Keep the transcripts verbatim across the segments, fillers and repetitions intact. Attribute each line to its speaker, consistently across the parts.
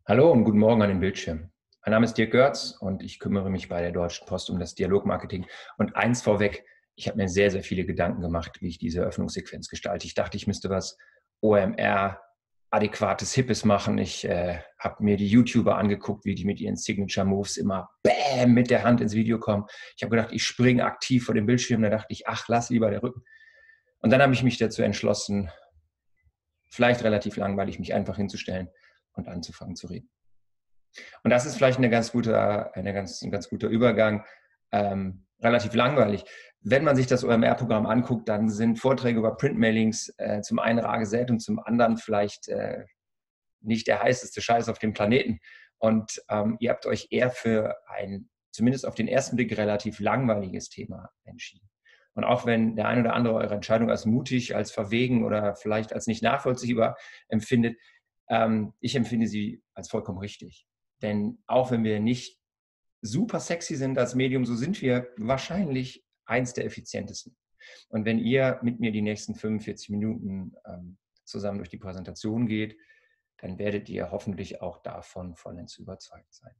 Speaker 1: Hallo und guten Morgen an den Bildschirm. Mein Name ist Dirk Görz und ich kümmere mich bei der Deutschen Post um das Dialogmarketing. Und eins vorweg, ich habe mir sehr, sehr viele Gedanken gemacht, wie ich diese Öffnungssequenz gestalte. Ich dachte, ich müsste was O M R-adäquates, Hippes machen. Ich äh, habe mir die YouTuber angeguckt, wie die mit ihren Signature Moves immer bäm mit der Hand ins Video kommen. Ich habe gedacht, ich springe aktiv vor dem Bildschirm. Da dachte ich, ach, lass lieber der Rücken. Und dann habe ich mich dazu entschlossen, vielleicht relativ langweilig, mich einfach hinzustellen und anzufangen zu reden. Und das ist vielleicht eine ganz gute, eine ganz, ein ganz guter Übergang. Ähm, relativ langweilig. Wenn man sich das O M R-Programm anguckt, dann sind Vorträge über Printmailings äh, zum einen rar gesät und zum anderen vielleicht äh, nicht der heißeste Scheiß auf dem Planeten. Und ähm, ihr habt euch eher für ein, zumindest auf den ersten Blick, relativ langweiliges Thema entschieden. Und auch wenn der ein oder andere eure Entscheidung als mutig, als verwegen oder vielleicht als nicht nachvollziehbar empfindet, ähm, ich empfinde sie als vollkommen richtig. Denn auch wenn wir nicht super sexy sind als Medium, so sind wir wahrscheinlich eins der effizientesten. Und wenn ihr mit mir die nächsten fünfundvierzig Minuten ähm, zusammen durch die Präsentation geht, dann werdet ihr hoffentlich auch davon vollends überzeugt sein.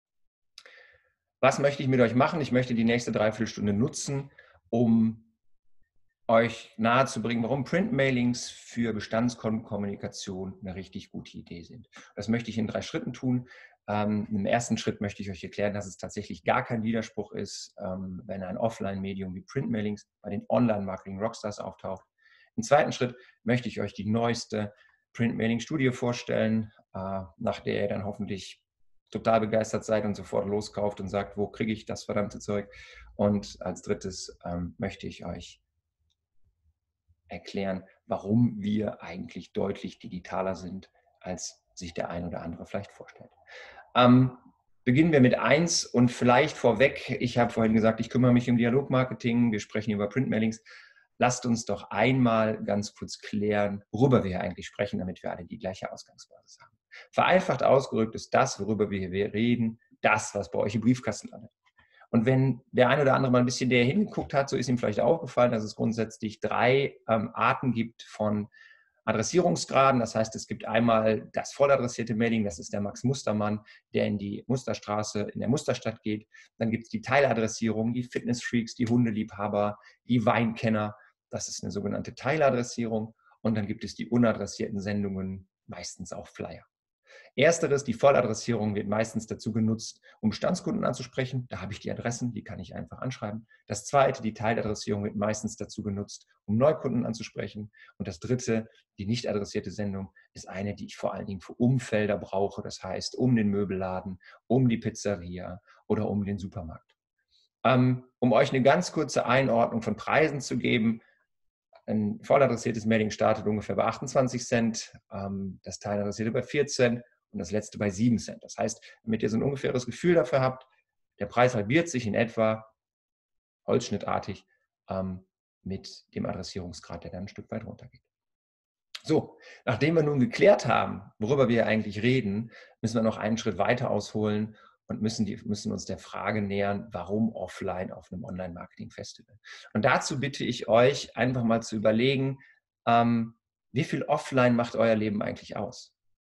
Speaker 1: Was möchte ich mit euch machen? Ich möchte die nächste Dreiviertelstunde nutzen, um euch nahezubringen, warum Printmailings für Bestandskundenkommunikation eine richtig gute Idee sind. Das möchte ich in drei Schritten tun. Ähm, Im ersten Schritt möchte ich euch erklären, dass es tatsächlich gar kein Widerspruch ist, ähm, wenn ein Offline-Medium wie Printmailings bei den Online-Marketing-Rockstars auftaucht. Im zweiten Schritt möchte ich euch die neueste Printmailing-Studie vorstellen, äh, nach der ihr dann hoffentlich total begeistert seid und sofort loskauft und sagt, wo kriege ich das verdammte Zeug? Und als drittes ähm, möchte ich euch erklären, warum wir eigentlich deutlich digitaler sind, als sich der ein oder andere vielleicht vorstellt. Ähm, beginnen wir mit eins und vielleicht vorweg, ich habe vorhin gesagt, ich kümmere mich um Dialogmarketing, wir sprechen über Printmailings. Lasst uns doch einmal ganz kurz klären, worüber wir hier eigentlich sprechen, damit wir alle die gleiche Ausgangsbasis haben. Vereinfacht ausgedrückt ist das, worüber wir hier reden, das, was bei euch im Briefkasten landet. Und wenn der ein oder andere mal ein bisschen näher hingeguckt hat, so ist ihm vielleicht aufgefallen, dass es grundsätzlich drei ähm, Arten gibt von Adressierungsgraden. Das heißt, es gibt einmal das volladressierte Mailing, das ist der Max Mustermann, der in die Musterstraße in der Musterstadt geht. Dann gibt es die Teiladressierung, die Fitnessfreaks, die Hundeliebhaber, die Weinkenner. Das ist eine sogenannte Teiladressierung. Und dann gibt es die unadressierten Sendungen, meistens auch Flyer. Ersteres, die Volladressierung, wird meistens dazu genutzt, um Bestandskunden anzusprechen. Da habe ich die Adressen, die kann ich einfach anschreiben. Das zweite, die Teiladressierung, wird meistens dazu genutzt, um Neukunden anzusprechen. Und das dritte, die nicht adressierte Sendung, ist eine, die ich vor allen Dingen für Umfelder brauche. Das heißt, um den Möbelladen, um die Pizzeria oder um den Supermarkt. Ähm, um euch eine ganz kurze Einordnung von Preisen zu geben: Ein volladressiertes Mailing startet ungefähr bei achtundzwanzig Cent, ähm, das teiladressierte bei vier Cent und das letzte bei sieben Cent. Das heißt, damit ihr so ein ungefähres Gefühl dafür habt, der Preis halbiert sich in etwa holzschnittartig ähm, mit dem Adressierungsgrad, der dann ein Stück weit runtergeht. So, nachdem wir nun geklärt haben, worüber wir eigentlich reden, müssen wir noch einen Schritt weiter ausholen und müssen, die, müssen uns der Frage nähern, warum offline auf einem Online-Marketing-Festival. Und dazu bitte ich euch einfach mal zu überlegen, ähm, wie viel offline macht euer Leben eigentlich aus?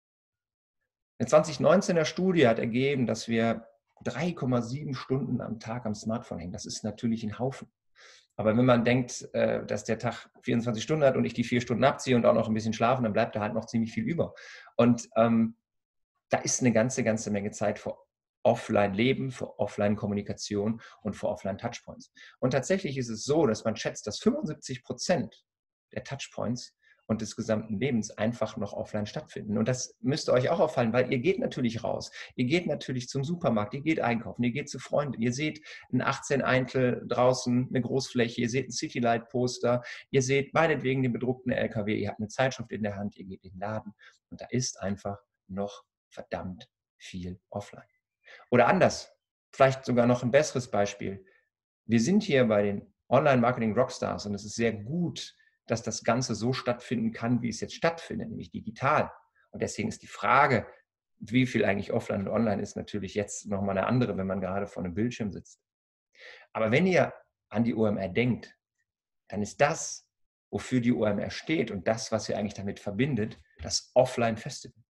Speaker 1: Eine zwanzig neunzehner Studie hat ergeben, dass wir drei Komma sieben Stunden am Tag am Smartphone hängen. Das ist natürlich ein Haufen. Aber wenn man denkt, äh, dass der Tag vierundzwanzig Stunden hat und ich die vier Stunden abziehe und auch noch ein bisschen schlafen, dann bleibt da halt noch ziemlich viel über. Und ähm, da ist eine ganze, ganze Menge Zeit für Offline-Leben, für Offline-Kommunikation und für Offline-Touchpoints. Und tatsächlich ist es so, dass man schätzt, dass fünfundsiebzig Prozent der Touchpoints und des gesamten Lebens einfach noch offline stattfinden. Und das müsste euch auch auffallen, weil ihr geht natürlich raus. Ihr geht natürlich zum Supermarkt, ihr geht einkaufen, ihr geht zu Freunden, ihr seht ein achtzehn Eintel draußen, eine Großfläche, ihr seht ein Citylight-Poster, ihr seht meinetwegen den bedruckten L K W, ihr habt eine Zeitschrift in der Hand, ihr geht in den Laden und da ist einfach noch verdammt viel offline. Oder anders, vielleicht sogar noch ein besseres Beispiel. Wir sind hier bei den Online-Marketing-Rockstars und es ist sehr gut, dass das Ganze so stattfinden kann, wie es jetzt stattfindet, nämlich digital. Und deswegen ist die Frage, wie viel eigentlich offline und online ist, natürlich jetzt nochmal eine andere, wenn man gerade vor einem Bildschirm sitzt. Aber wenn ihr an die O M R denkt, dann ist das, wofür die O M R steht und das, was ihr eigentlich damit verbindet, das Offline-Festival.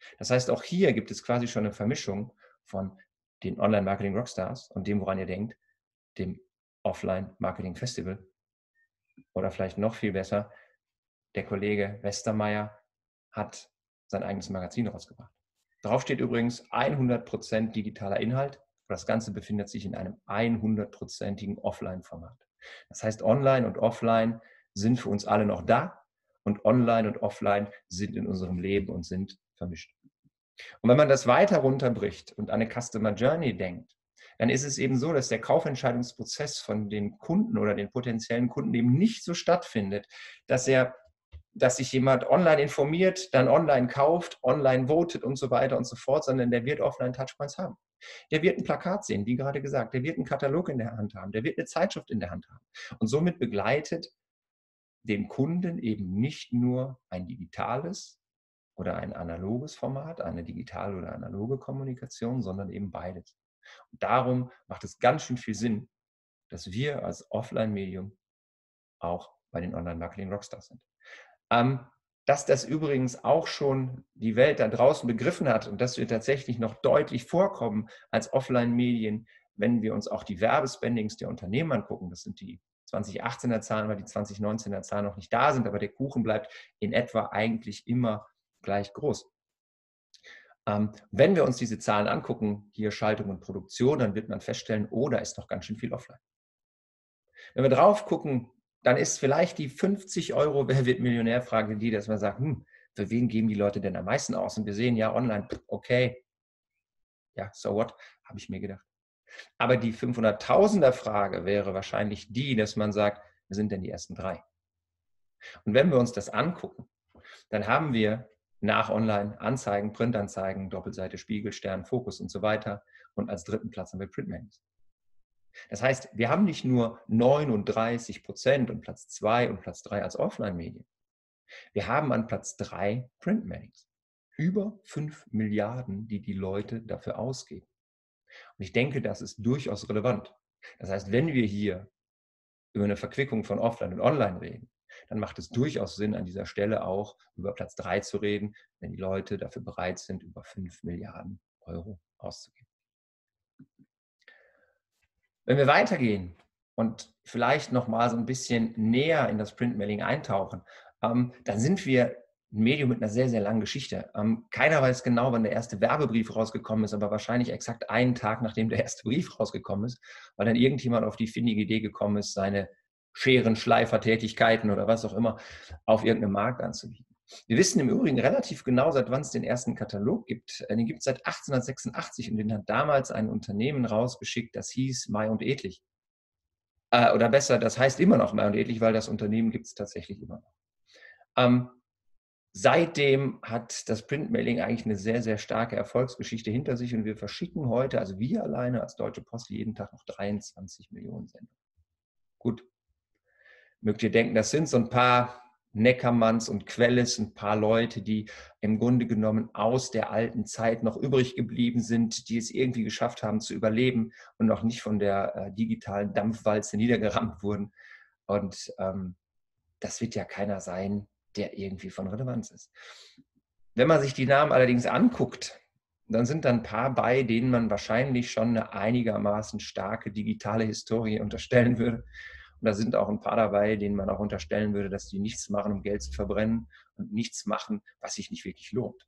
Speaker 1: Das heißt, auch hier gibt es quasi schon eine Vermischung von den Online-Marketing-Rockstars und dem, woran ihr denkt, dem Offline-Marketing-Festival. Oder vielleicht noch viel besser, der Kollege Westermeier hat sein eigenes Magazin rausgebracht. Darauf steht übrigens hundert Prozent digitaler Inhalt. Das Ganze befindet sich in einem hundertprozentigen Offline-Format. Das heißt, Online und Offline sind für uns alle noch da und Online und Offline sind in unserem Leben und sind vermischt. Und wenn man das weiter runterbricht und an eine Customer Journey denkt, dann ist es eben so, dass der Kaufentscheidungsprozess von den Kunden oder den potenziellen Kunden eben nicht so stattfindet, dass er, dass sich jemand online informiert, dann online kauft, online votet und so weiter und so fort, sondern der wird offline Touchpoints haben. Der wird ein Plakat sehen, wie gerade gesagt, der wird einen Katalog in der Hand haben, der wird eine Zeitschrift in der Hand haben. Und somit begleitet den Kunden eben nicht nur ein digitales oder ein analoges Format, eine digitale oder analoge Kommunikation, sondern eben beides. Und darum macht es ganz schön viel Sinn, dass wir als Offline-Medium auch bei den Online-Marketing-Rockstars sind. Ähm, dass das übrigens auch schon die Welt da draußen begriffen hat und dass wir tatsächlich noch deutlich vorkommen als Offline-Medien, wenn wir uns auch die Werbespendings der Unternehmen angucken. Das sind die zwanzig achtzehner Zahlen, weil die zwanzig neunzehner Zahlen noch nicht da sind, aber der Kuchen bleibt in etwa eigentlich immer gleich groß. Ähm, wenn wir uns diese Zahlen angucken, hier Schaltung und Produktion, dann wird man feststellen, oh, da ist noch ganz schön viel offline. Wenn wir drauf gucken, dann ist vielleicht die fünfzig Euro Wer wird Millionär-Frage die, dass man sagt, hm, für wen geben die Leute denn am meisten aus? Und wir sehen ja online, okay, ja, so what, habe ich mir gedacht. Aber die fünfhunderttausender-Frage wäre wahrscheinlich die, dass man sagt, wir sind denn die ersten drei? Und wenn wir uns das angucken, dann haben wir nach Online Anzeigen, Printanzeigen, Doppelseite, Spiegel, Stern, Fokus und so weiter. Und als dritten Platz haben wir Printmails. Das heißt, wir haben nicht nur neununddreißig Prozent und Platz zwei und Platz drei als Offline-Medien. Wir haben an Platz drei Printmails. Über fünf Milliarden, die die Leute dafür ausgeben. Und ich denke, das ist durchaus relevant. Das heißt, wenn wir hier über eine Verquickung von Offline und Online reden, dann macht es durchaus Sinn, an dieser Stelle auch über Platz drei zu reden, wenn die Leute dafür bereit sind, über fünf Milliarden Euro auszugeben. Wenn wir weitergehen und vielleicht noch mal so ein bisschen näher in das Printmailing eintauchen, ähm, dann sind wir ein Medium mit einer sehr, sehr langen Geschichte. Ähm, keiner weiß genau, wann der erste Werbebrief rausgekommen ist, aber wahrscheinlich exakt einen Tag, nachdem der erste Brief rausgekommen ist, weil dann irgendjemand auf die findige Idee gekommen ist, seine Scherenschleifertätigkeiten oder was auch immer auf irgendeinem Markt anzubieten. Wir wissen im Übrigen relativ genau, seit wann es den ersten Katalog gibt. Den gibt es seit achtzehnhundertsechsundachtzig und den hat damals ein Unternehmen rausgeschickt, das hieß May und Edlich. Äh, oder besser, das heißt immer noch May und Edlich, weil das Unternehmen gibt es tatsächlich immer noch. Ähm, seitdem hat das Printmailing eigentlich eine sehr, sehr starke Erfolgsgeschichte hinter sich und wir verschicken heute, also wir alleine als Deutsche Post, jeden Tag noch dreiundzwanzig Millionen Sendungen. Gut, mögt ihr denken, das sind so ein paar Neckermanns und Quelles, ein paar Leute, die im Grunde genommen aus der alten Zeit noch übrig geblieben sind, die es irgendwie geschafft haben zu überleben und noch nicht von der äh, digitalen Dampfwalze niedergerammt wurden. Und ähm, das wird ja keiner sein, der irgendwie von Relevanz ist. Wenn man sich die Namen allerdings anguckt, dann sind da ein paar bei, denen man wahrscheinlich schon eine einigermaßen starke digitale Historie unterstellen würde. Und da sind auch ein paar dabei, denen man auch unterstellen würde, dass die nichts machen, um Geld zu verbrennen und nichts machen, was sich nicht wirklich lohnt.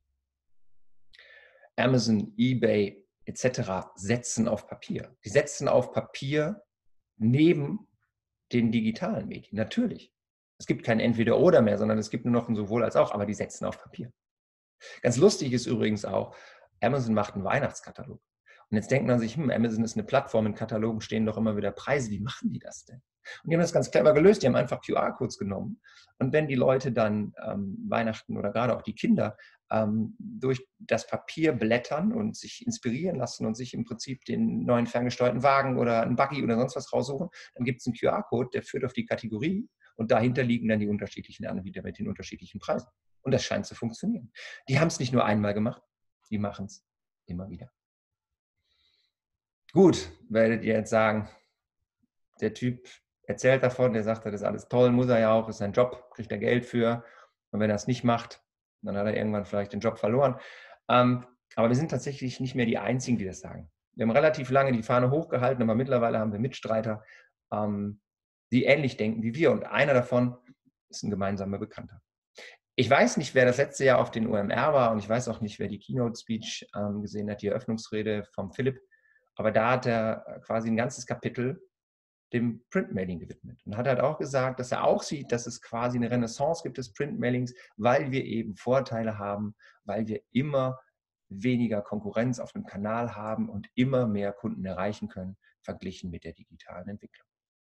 Speaker 1: Amazon, eBay et cetera setzen auf Papier. Die setzen auf Papier neben den digitalen Medien, natürlich. Es gibt kein Entweder-Oder mehr, sondern es gibt nur noch ein Sowohl als auch, aber die setzen auf Papier. Ganz lustig ist übrigens auch, Amazon macht einen Weihnachtskatalog. Und jetzt denkt man sich, hm, Amazon ist eine Plattform, in Katalogen stehen doch immer wieder Preise, wie machen die das denn? Und die haben das ganz clever gelöst, die haben einfach Q R-Codes genommen. Und wenn die Leute dann ähm, Weihnachten oder gerade auch die Kinder ähm, durch das Papier blättern und sich inspirieren lassen und sich im Prinzip den neuen ferngesteuerten Wagen oder einen Buggy oder sonst was raussuchen, dann gibt es einen Q R-Code, der führt auf die Kategorie und dahinter liegen dann die unterschiedlichen Anbieter mit den unterschiedlichen Preisen. Und das scheint zu funktionieren. Die haben es nicht nur einmal gemacht, die machen es immer wieder. Gut, werdet ihr jetzt sagen, der Typ erzählt davon, der sagt, das ist alles toll, muss er ja auch, ist sein Job, kriegt er Geld für. Und wenn er es nicht macht, dann hat er irgendwann vielleicht den Job verloren. Ähm, aber wir sind tatsächlich nicht mehr die Einzigen, die das sagen. Wir haben relativ lange die Fahne hochgehalten, aber mittlerweile haben wir Mitstreiter, ähm, die ähnlich denken wie wir. Und einer davon ist ein gemeinsamer Bekannter. Ich weiß nicht, wer das letzte Jahr auf den O M R war und ich weiß auch nicht, wer die Keynote-Speech ähm, gesehen hat, die Eröffnungsrede vom Philipp. Aber da hat er quasi ein ganzes Kapitel dem Printmailing gewidmet und hat halt auch gesagt, dass er auch sieht, dass es quasi eine Renaissance gibt des Printmailings, weil wir eben Vorteile haben, weil wir immer weniger Konkurrenz auf dem Kanal haben und immer mehr Kunden erreichen können, verglichen mit der digitalen Entwicklung.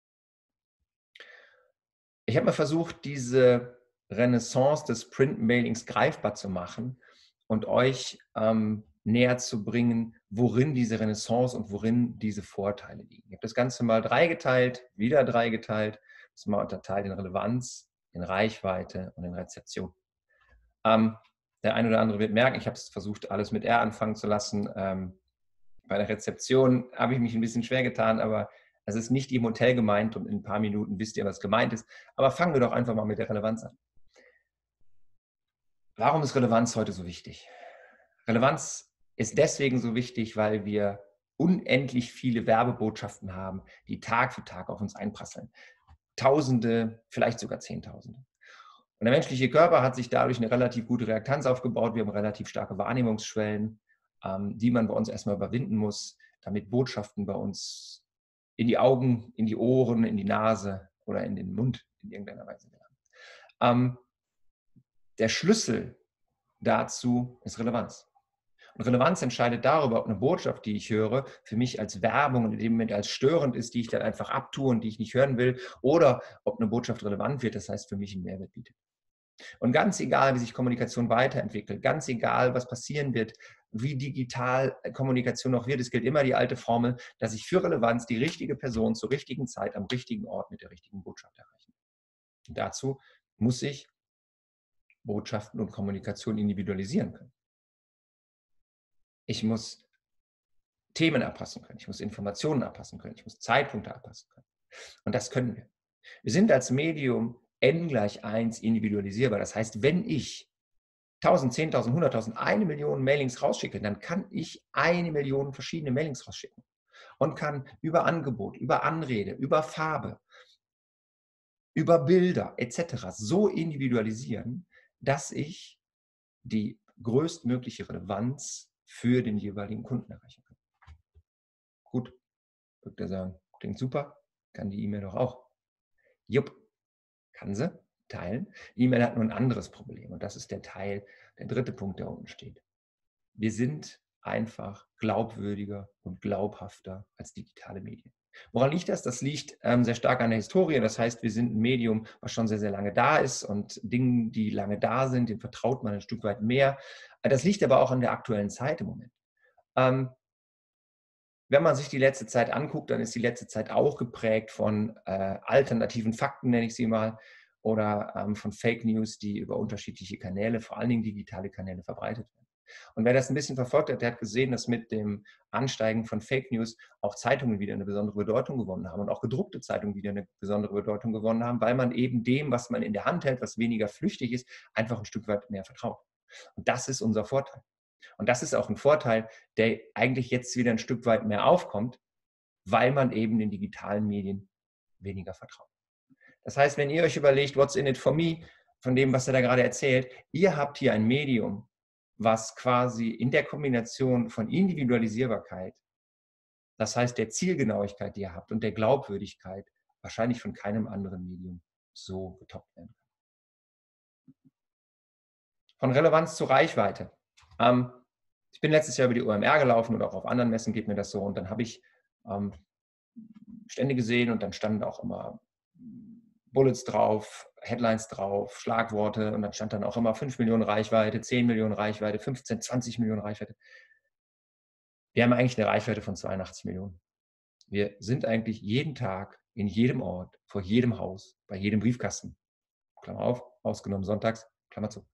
Speaker 1: Ich habe mal versucht, diese Renaissance des Printmailings greifbar zu machen und euch ähm, näher zu bringen, worin diese Renaissance und worin diese Vorteile liegen. Ich habe das Ganze mal dreigeteilt, wieder dreigeteilt, das mal unterteilt in Relevanz, in Reichweite und in Rezeption. Ähm, der eine oder andere wird merken, ich habe es versucht, alles mit R anfangen zu lassen. Ähm, bei der Rezeption habe ich mich ein bisschen schwer getan, aber es ist nicht im Hotel gemeint und in ein paar Minuten wisst ihr, was gemeint ist. Aber fangen wir doch einfach mal mit der Relevanz an. Warum ist Relevanz heute so wichtig? Relevanz ist deswegen so wichtig, weil wir unendlich viele Werbebotschaften haben, die Tag für Tag auf uns einprasseln. Tausende, vielleicht sogar Zehntausende. Und der menschliche Körper hat sich dadurch eine relativ gute Reaktanz aufgebaut. Wir haben relativ starke Wahrnehmungsschwellen, ähm, die man bei uns erstmal überwinden muss, damit Botschaften bei uns in die Augen, in die Ohren, in die Nase oder in den Mund in irgendeiner Weise gelangen. Ähm, der Schlüssel dazu ist Relevanz. Und Relevanz entscheidet darüber, ob eine Botschaft, die ich höre, für mich als Werbung und in dem Moment als störend ist, die ich dann einfach abtue und die ich nicht hören will, oder ob eine Botschaft relevant wird, das heißt für mich einen Mehrwert bietet. Und ganz egal, wie sich Kommunikation weiterentwickelt, ganz egal, was passieren wird, wie digital Kommunikation noch wird, es gilt immer die alte Formel, dass ich für Relevanz die richtige Person zur richtigen Zeit am richtigen Ort mit der richtigen Botschaft erreiche. Und dazu muss ich Botschaften und Kommunikation individualisieren können. Ich muss Themen abpassen können, ich muss Informationen abpassen können, ich muss Zeitpunkte abpassen können. Und das können wir. Wir sind als Medium n gleich eins individualisierbar. Das heißt, wenn ich tausend, zehntausend, hunderttausend, eine Million Mailings rausschicke, dann kann ich eine Million verschiedene Mailings rausschicken und kann über Angebot, über Anrede, über Farbe, über Bilder et cetera so individualisieren, dass ich die größtmögliche Relevanz für den jeweiligen Kunden erreichen kann. Gut, wird er sagen, klingt super, kann die E-Mail doch auch. Jupp, kann sie teilen. Die E-Mail hat nur ein anderes Problem und das ist der Teil, der dritte Punkt, der unten steht. Wir sind einfach glaubwürdiger und glaubhafter als digitale Medien. Woran liegt das? Das liegt ähm, sehr stark an der Historie. Das heißt, wir sind ein Medium, was schon sehr, sehr lange da ist und Dingen, die lange da sind, dem vertraut man ein Stück weit mehr. Das liegt aber auch an der aktuellen Zeit im Moment. Ähm, wenn man sich die letzte Zeit anguckt, dann ist die letzte Zeit auch geprägt von äh, alternativen Fakten, nenne ich sie mal, oder ähm, von Fake News, die über unterschiedliche Kanäle, vor allen Dingen digitale Kanäle, verbreitet werden. Und wer das ein bisschen verfolgt hat, der hat gesehen, dass mit dem Ansteigen von Fake News auch Zeitungen wieder eine besondere Bedeutung gewonnen haben und auch gedruckte Zeitungen wieder eine besondere Bedeutung gewonnen haben, weil man eben dem, was man in der Hand hält, was weniger flüchtig ist, einfach ein Stück weit mehr vertraut. Und das ist unser Vorteil. Und das ist auch ein Vorteil, der eigentlich jetzt wieder ein Stück weit mehr aufkommt, weil man eben den digitalen Medien weniger vertraut. Das heißt, wenn ihr euch überlegt, what's in it for me, von dem, was er da gerade erzählt, ihr habt hier ein Medium, was quasi in der Kombination von Individualisierbarkeit, das heißt der Zielgenauigkeit, die ihr habt und der Glaubwürdigkeit, wahrscheinlich von keinem anderen Medium so getoppt werden kann. Von Relevanz zu Reichweite. Ähm, ich bin letztes Jahr über die O M R gelaufen und auch auf anderen Messen geht mir das so und dann habe ich ähm, Stände gesehen und dann standen auch immer Bullets drauf, Headlines drauf, Schlagworte und dann stand dann auch immer fünf Millionen Reichweite, zehn Millionen Reichweite, fünfzehn, zwanzig Millionen Reichweite. Wir haben eigentlich eine Reichweite von zweiundachtzig Millionen. Wir sind eigentlich jeden Tag, in jedem Ort, vor jedem Haus, bei jedem Briefkasten. Klammer auf, ausgenommen sonntags, Klammer zu.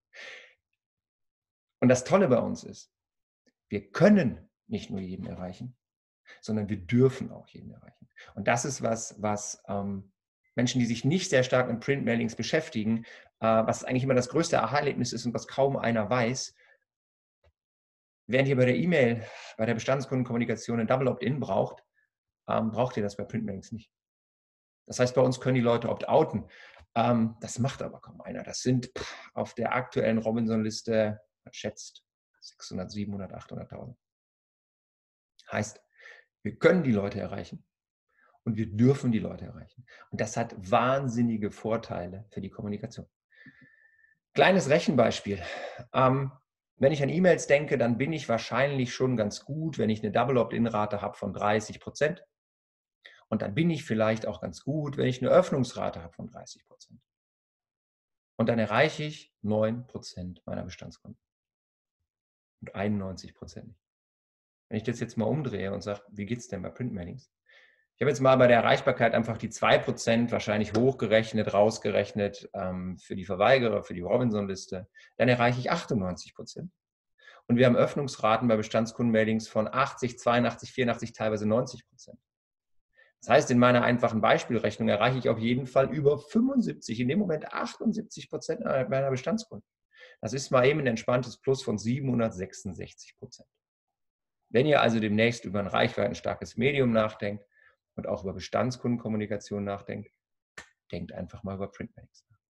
Speaker 1: Und das Tolle bei uns ist, wir können nicht nur jeden erreichen, sondern wir dürfen auch jeden erreichen. Und das ist was, was ähm, Menschen, die sich nicht sehr stark mit Printmailings beschäftigen, äh, was eigentlich immer das größte Aha-Erlebnis ist und was kaum einer weiß, während ihr bei der E-Mail, bei der Bestandskundenkommunikation ein Double Opt-in braucht, ähm, braucht ihr das bei Printmailings nicht. Das heißt, bei uns können die Leute opt-outen. Ähm, das macht aber kaum einer. Das sind pff, auf der aktuellen Robinson-Liste, man schätzt, sechshundert, siebenhundert, achthunderttausend. Heißt, wir können die Leute erreichen und wir dürfen die Leute erreichen. Und das hat wahnsinnige Vorteile für die Kommunikation. Kleines Rechenbeispiel. Ähm, wenn ich an E-Mails denke, dann bin ich wahrscheinlich schon ganz gut, wenn ich eine Double Opt-in-Rate habe von dreißig Prozent. Und dann bin ich vielleicht auch ganz gut, wenn ich eine Öffnungsrate habe von dreißig Prozent. Und dann erreiche ich neun Prozent meiner Bestandskunden. Und einundneunzig Prozent nicht. Wenn ich das jetzt mal umdrehe und sage, wie geht es denn bei Printmailings? Ich habe jetzt mal bei der Erreichbarkeit einfach die zwei Prozent wahrscheinlich hochgerechnet, rausgerechnet ähm, für die Verweigerer, für die Robinson-Liste. Dann erreiche ich achtundneunzig Prozent. Und wir haben Öffnungsraten bei Bestandskundenmailings von achtzig, zweiundachtzig, vierundachtzig, teilweise neunzig Prozent. Das heißt, in meiner einfachen Beispielrechnung erreiche ich auf jeden Fall über fünfundsiebzig, in dem Moment achtundsiebzig Prozent meiner Bestandskunden. Das ist mal eben ein entspanntes Plus von siebenhundertsechsundsechzig Prozent. Wenn ihr also demnächst über ein reichweitenstarkes Medium nachdenkt und auch über Bestandskundenkommunikation nachdenkt, denkt einfach mal über Printmailings nach.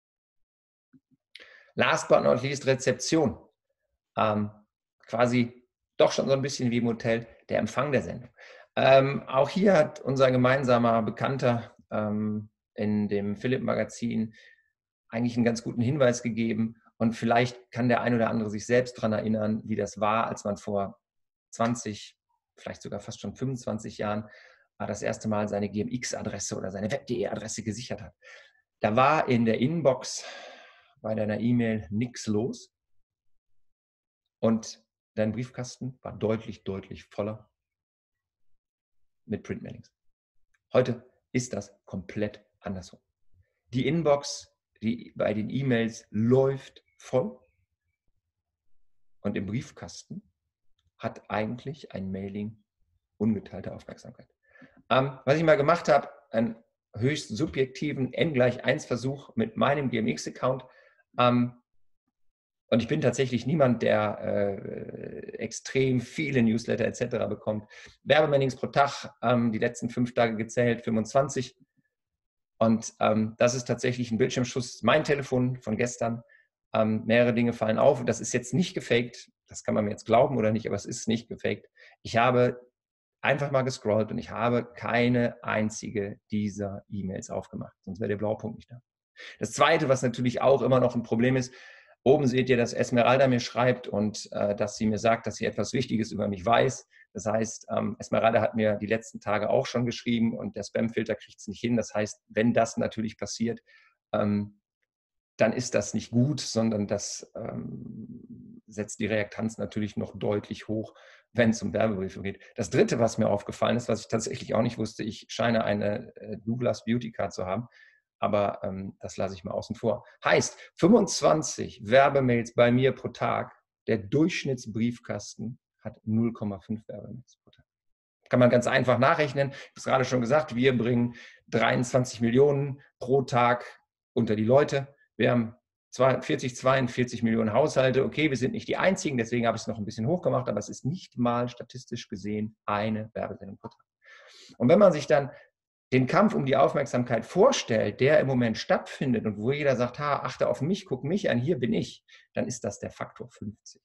Speaker 1: Last but not least, Rezeption. Ähm, quasi doch schon so ein bisschen wie im Hotel, der Empfang der Sendung. Ähm, auch hier hat unser gemeinsamer Bekannter ähm, in dem Philipp-Magazin eigentlich einen ganz guten Hinweis gegeben. Und vielleicht kann der ein oder andere sich selbst daran erinnern, wie das war, als man vor zwanzig, vielleicht sogar fast schon fünfundzwanzig Jahren das erste Mal seine G M X-Adresse oder seine Web punkt de-Adresse gesichert hat. Da war in der Inbox bei deiner E-Mail nichts los und dein Briefkasten war deutlich, deutlich voller mit Printmailings. Heute ist das komplett andersrum. Die Inbox, die bei den E-Mails läuft voll und im Briefkasten hat eigentlich ein Mailing ungeteilte Aufmerksamkeit. Ähm, was ich mal gemacht habe, einen höchst subjektiven N gleich eins Versuch mit meinem G M X-Account. Ähm, und ich bin tatsächlich niemand, der äh, extrem viele Newsletter et cetera bekommt. Werbemailings pro Tag, ähm, die letzten fünf Tage gezählt, fünfundzwanzig. Und ähm, das ist tatsächlich ein Bildschirmschuss. Mein Telefon von gestern. Ähm, mehrere Dinge fallen auf. Und das ist jetzt nicht gefaked. Das kann man mir jetzt glauben oder nicht, aber es ist nicht gefaked. Ich habe einfach mal gescrollt und ich habe keine einzige dieser E-Mails aufgemacht. Sonst wäre der Blaupunkt nicht da. Das Zweite, was natürlich auch immer noch ein Problem ist, oben seht ihr, dass Esmeralda mir schreibt und äh, dass sie mir sagt, dass sie etwas Wichtiges über mich weiß. Das heißt, ähm, Esmeralda hat mir die letzten Tage auch schon geschrieben und der Spamfilter kriegt es nicht hin. Das heißt, wenn das natürlich passiert, ähm, dann ist das nicht gut, sondern das ähm, setzt die Reaktanz natürlich noch deutlich hoch, wenn es um Werbebriefe geht. Das Dritte, was mir aufgefallen ist, was ich tatsächlich auch nicht wusste, ich scheine eine äh, Douglas Beauty Card zu haben, aber ähm, das lasse ich mal außen vor. Heißt, fünfundzwanzig Werbemails bei mir pro Tag, der Durchschnittsbriefkasten hat null Komma fünf Werbemails pro Tag. Kann man ganz einfach nachrechnen. Ich habe es gerade schon gesagt, wir bringen dreiundzwanzig Millionen pro Tag unter die Leute. Wir haben vierzig, zweiundvierzig Millionen Haushalte. Okay, wir sind nicht die einzigen, deswegen habe ich es noch ein bisschen hochgemacht, aber es ist nicht mal statistisch gesehen eine Werbesendung pro Tag. Und wenn man sich dann den Kampf um die Aufmerksamkeit vorstellt, der im Moment stattfindet und wo jeder sagt, ha, achte auf mich, guck mich an, hier bin ich, dann ist das der Faktor fünfzig.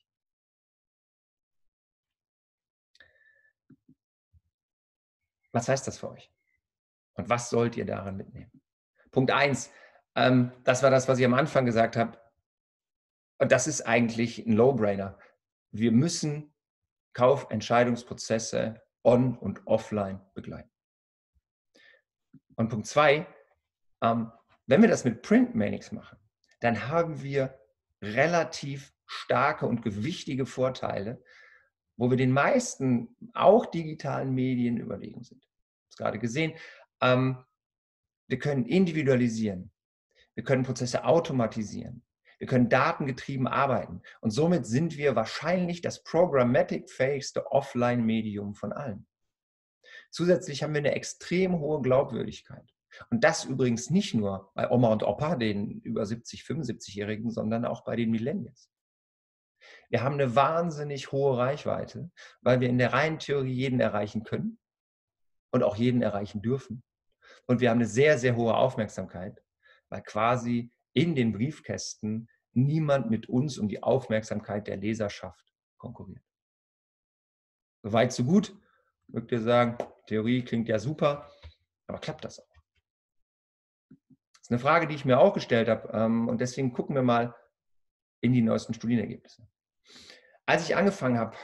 Speaker 1: Was heißt das für euch? Und was sollt ihr daran mitnehmen? Punkt eins, ähm, das war das, was ich am Anfang gesagt habe. Und das ist eigentlich ein No-Brainer. Wir müssen Kaufentscheidungsprozesse on- und offline begleiten. Und Punkt zwei, ähm, wenn wir das mit Printmailings machen, dann haben wir relativ starke und gewichtige Vorteile, wo wir den meisten, auch digitalen Medien überlegen sind. Ich habe es gerade gesehen. Ähm, wir können individualisieren. Wir können Prozesse automatisieren. Wir können datengetrieben arbeiten. Und somit sind wir wahrscheinlich das programmatic-fähigste Offline-Medium von allen. Zusätzlich haben wir eine extrem hohe Glaubwürdigkeit. Und das übrigens nicht nur bei Oma und Opa, den über siebzig, fünfundsiebzig-Jährigen, sondern auch bei den Millennials. Wir haben eine wahnsinnig hohe Reichweite, weil wir in der reinen Theorie jeden erreichen können und auch jeden erreichen dürfen. Und wir haben eine sehr, sehr hohe Aufmerksamkeit, weil quasi in den Briefkästen niemand mit uns um die Aufmerksamkeit der Leserschaft konkurriert. Soweit, so gut. Mögt ihr sagen, Theorie klingt ja super, aber klappt das auch? Das ist eine Frage, die ich mir auch gestellt habe. Und deswegen gucken wir mal in die neuesten Studienergebnisse. Als ich angefangen habe,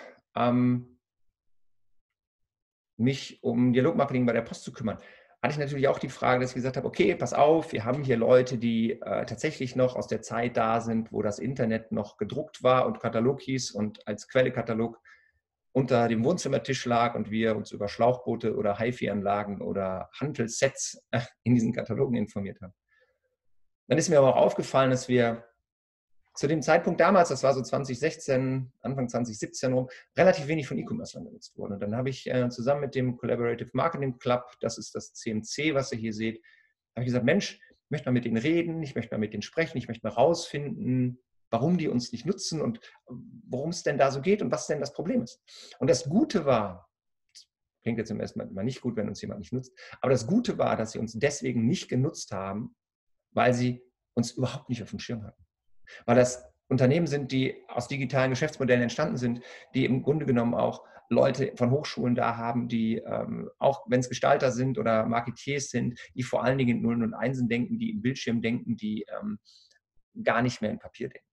Speaker 1: mich um Dialogmarketing bei der Post zu kümmern, hatte ich natürlich auch die Frage, dass ich gesagt habe, okay, pass auf, wir haben hier Leute, die äh, tatsächlich noch aus der Zeit da sind, wo das Internet noch gedruckt war und Katalog hieß und als Quellekatalog unter dem Wohnzimmertisch lag und wir uns über Schlauchboote oder HiFi-Anlagen oder Hantelssets äh, in diesen Katalogen informiert haben. Dann ist mir aber auch aufgefallen, dass wir zu dem Zeitpunkt damals, das war so zwanzig sechzehn, Anfang zwanzig siebzehn rum, relativ wenig von E-Commerce genutzt wurden. Und dann habe ich äh, zusammen mit dem Collaborative Marketing Club, das ist das C M C, was ihr hier seht, habe ich gesagt, Mensch, ich möchte mal mit denen reden, ich möchte mal mit denen sprechen, ich möchte mal rausfinden, warum die uns nicht nutzen und worum es denn da so geht und was denn das Problem ist. Und das Gute war, klingt jetzt im ersten Mal nicht gut, wenn uns jemand nicht nutzt, aber das Gute war, dass sie uns deswegen nicht genutzt haben, weil sie uns überhaupt nicht auf dem Schirm hatten. Weil das Unternehmen sind, die aus digitalen Geschäftsmodellen entstanden sind, die im Grunde genommen auch Leute von Hochschulen da haben, die ähm, auch wenn es Gestalter sind oder Marketeers sind, die vor allen Dingen in Nullen und Einsen denken, die im Bildschirm denken, die ähm, gar nicht mehr in Papier denken.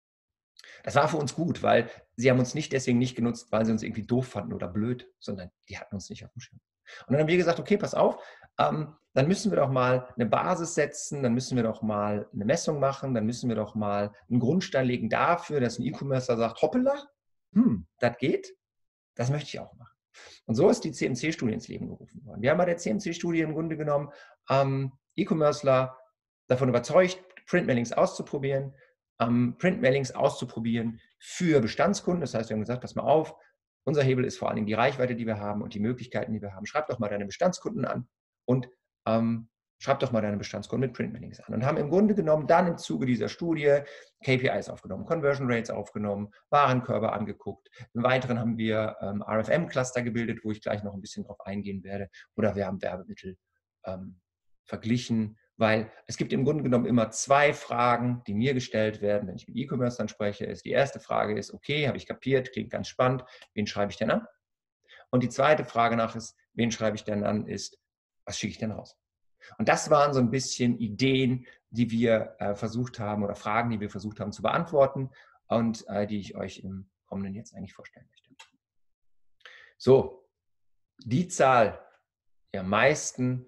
Speaker 1: Das war für uns gut, weil sie haben uns nicht deswegen nicht genutzt, weil sie uns irgendwie doof fanden oder blöd, sondern die hatten uns nicht auf dem Schirm. Und dann haben wir gesagt, okay, pass auf, ähm, dann müssen wir doch mal eine Basis setzen, dann müssen wir doch mal eine Messung machen, dann müssen wir doch mal einen Grundstein legen dafür, dass ein E-Commercer sagt, hoppala, hm, das geht, das möchte ich auch machen. Und so ist die C M C-Studie ins Leben gerufen worden. Wir haben bei der C M C-Studie im Grunde genommen ähm, E-Commercer davon überzeugt, Printmailings auszuprobieren, ähm, Printmailings auszuprobieren für Bestandskunden. Das heißt, wir haben gesagt, pass mal auf, unser Hebel ist vor allen Dingen die Reichweite, die wir haben und die Möglichkeiten, die wir haben. Schreib doch mal deine Bestandskunden an und ähm, schreib doch mal deine Bestandskunden mit Printmailings an. Und haben im Grunde genommen dann im Zuge dieser Studie K P Is aufgenommen, Conversion Rates aufgenommen, Warenkörbe angeguckt. Im Weiteren haben wir ähm, R F M-Cluster gebildet, wo ich gleich noch ein bisschen drauf eingehen werde. Oder wir haben Werbemittel ähm, verglichen, weil es gibt im Grunde genommen immer zwei Fragen, die mir gestellt werden, wenn ich mit E-Commerce dann spreche. Ist die erste Frage ist, okay, habe ich kapiert, klingt ganz spannend, wen schreibe ich denn an? Und die zweite Frage nach ist, wen schreibe ich denn an, ist, was schicke ich denn raus? Und das waren so ein bisschen Ideen, die wir äh, versucht haben oder Fragen, die wir versucht haben zu beantworten und äh, die ich euch im kommenden jetzt eigentlich vorstellen möchte. So, die Zahl, die am meisten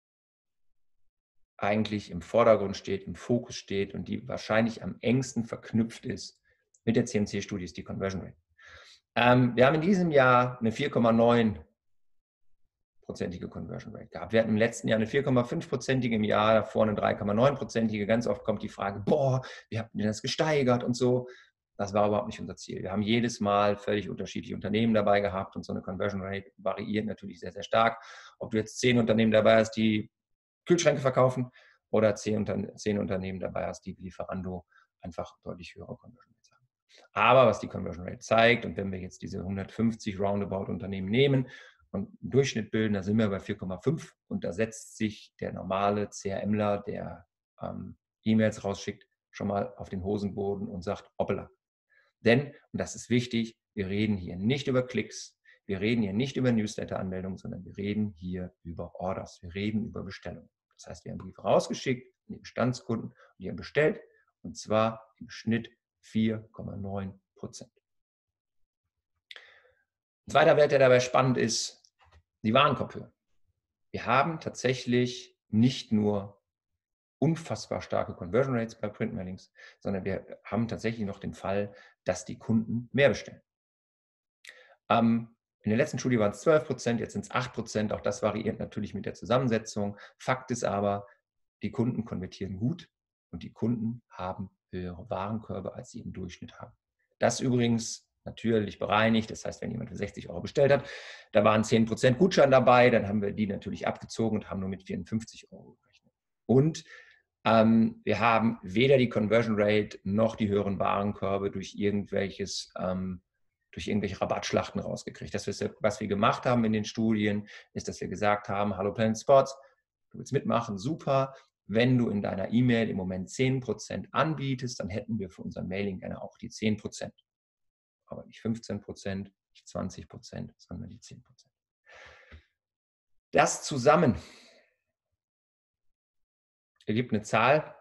Speaker 1: eigentlich im Vordergrund steht, im Fokus steht und die wahrscheinlich am engsten verknüpft ist mit der C M C-Studie, ist die Conversion Rate. Ähm, wir haben in diesem Jahr eine vier Komma neun prozentige Conversion Rate gehabt. Wir hatten im letzten Jahr eine vier Komma fünf prozentige, im Jahr davor eine drei Komma neun prozentige. Ganz oft kommt die Frage, boah, wie habt ihr das gesteigert und so. Das war überhaupt nicht unser Ziel. Wir haben jedes Mal völlig unterschiedliche Unternehmen dabei gehabt und so eine Conversion Rate variiert natürlich sehr, sehr stark. Ob du jetzt zehn Unternehmen dabei hast, die Kühlschränke verkaufen oder zehn, Unter zehn Unternehmen dabei hast, die Lieferando einfach deutlich höhere Conversion Rates haben. Aber was die Conversion Rate zeigt, und wenn wir jetzt diese hundertfünfzig Roundabout Unternehmen nehmen und einen Durchschnitt bilden, da sind wir bei vier Komma fünf und da setzt sich der normale CRMler, der ähm, E-Mails rausschickt, schon mal auf den Hosenboden und sagt, hoppala. Denn, und das ist wichtig, wir reden hier nicht über Klicks, wir reden hier nicht über Newsletter-Anmeldungen, sondern wir reden hier über Orders, wir reden über Bestellungen. Das heißt, wir haben Briefe rausgeschickt an die Bestandskunden und die haben bestellt und zwar im Schnitt vier Komma neun Prozent. Ein zweiter Wert, der dabei spannend ist, die Warenkorbhöhe. Wir haben tatsächlich nicht nur unfassbar starke Conversion Rates bei Printmailings, sondern wir haben tatsächlich noch den Fall, dass die Kunden mehr bestellen. Ähm, in der letzten Studie waren es zwölf Prozent, jetzt sind es acht Prozent. Auch das variiert natürlich mit der Zusammensetzung. Fakt ist aber, die Kunden konvertieren gut und die Kunden haben höhere Warenkörbe, als sie im Durchschnitt haben. Das übrigens natürlich bereinigt. Das heißt, wenn jemand für sechzig Euro bestellt hat, da waren zehn Prozent Gutschein dabei, dann haben wir die natürlich abgezogen und haben nur mit vierundfünfzig Euro gerechnet. Und Ähm, wir haben weder die Conversion Rate noch die höheren Warenkörbe durch irgendwelches, ähm, durch irgendwelche Rabattschlachten rausgekriegt. Das, was wir gemacht haben in den Studien, ist, dass wir gesagt haben, hallo Planet Sports, du willst mitmachen, super. Wenn du in deiner E-Mail im Moment zehn Prozent anbietest, dann hätten wir für unser Mailing gerne auch die zehn Prozent. Aber nicht fünfzehn Prozent, nicht zwanzig Prozent, sondern die zehn Prozent. Das zusammen ergibt eine Zahl,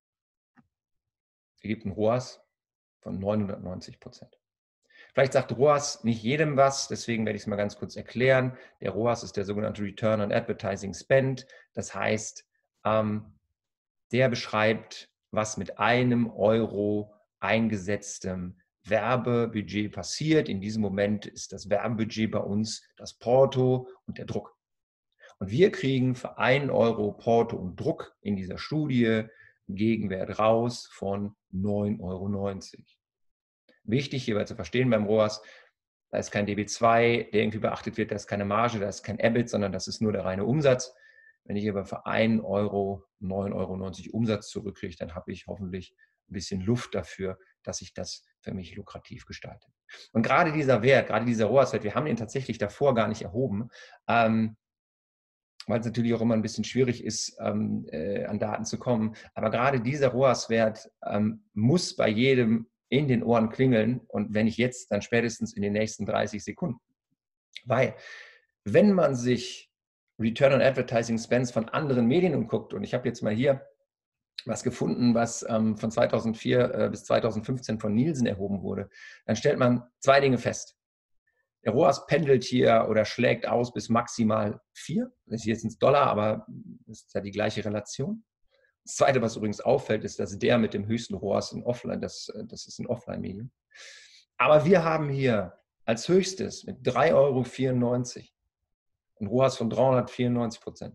Speaker 1: ergibt ein R O A S von neunhundertneunzig Prozent. Vielleicht sagt R O A S nicht jedem was, deswegen werde ich es mal ganz kurz erklären. Der R O A S ist der sogenannte Return on Advertising Spend. Das heißt, ähm, der beschreibt, was mit einem Euro eingesetztem Werbebudget passiert. In diesem Moment ist das Werbebudget bei uns das Porto und der Druck. Und wir kriegen für einen Euro Porto und Druck in dieser Studie einen Gegenwert raus von neun Euro neunzig. Wichtig hierbei zu verstehen beim R O A S, da ist kein D B zwei, der irgendwie beachtet wird, da ist keine Marge, da ist kein E B I T, sondern das ist nur der reine Umsatz. Wenn ich aber für einen Euro neun Euro neunzig Umsatz zurückkriege, dann habe ich hoffentlich ein bisschen Luft dafür, dass ich das für mich lukrativ gestalte. Und gerade dieser Wert, gerade dieser R O A S-Wert, wir haben ihn tatsächlich davor gar nicht erhoben, ähm, weil es natürlich auch immer ein bisschen schwierig ist, ähm, äh, an Daten zu kommen. Aber gerade dieser R O A S-Wert ähm, muss bei jedem in den Ohren klingeln und wenn nicht jetzt, dann spätestens in den nächsten dreißig Sekunden. Weil, wenn man sich Return on Advertising Spends von anderen Medien anguckt, und ich habe jetzt mal hier was gefunden, was ähm, von zweitausendvier äh, bis zweitausendfünfzehn von Nielsen erhoben wurde, dann stellt man zwei Dinge fest. Der R O A S pendelt hier oder schlägt aus bis maximal vier. Das ist jetzt ins Dollar, aber das ist ja die gleiche Relation. Das Zweite, was übrigens auffällt, ist, dass der mit dem höchsten R O A S in Offline, das, das ist ein Offline-Medium. Aber wir haben hier als höchstes mit drei Euro vierundneunzig ein R O A S von dreihundertvierundneunzig Prozent.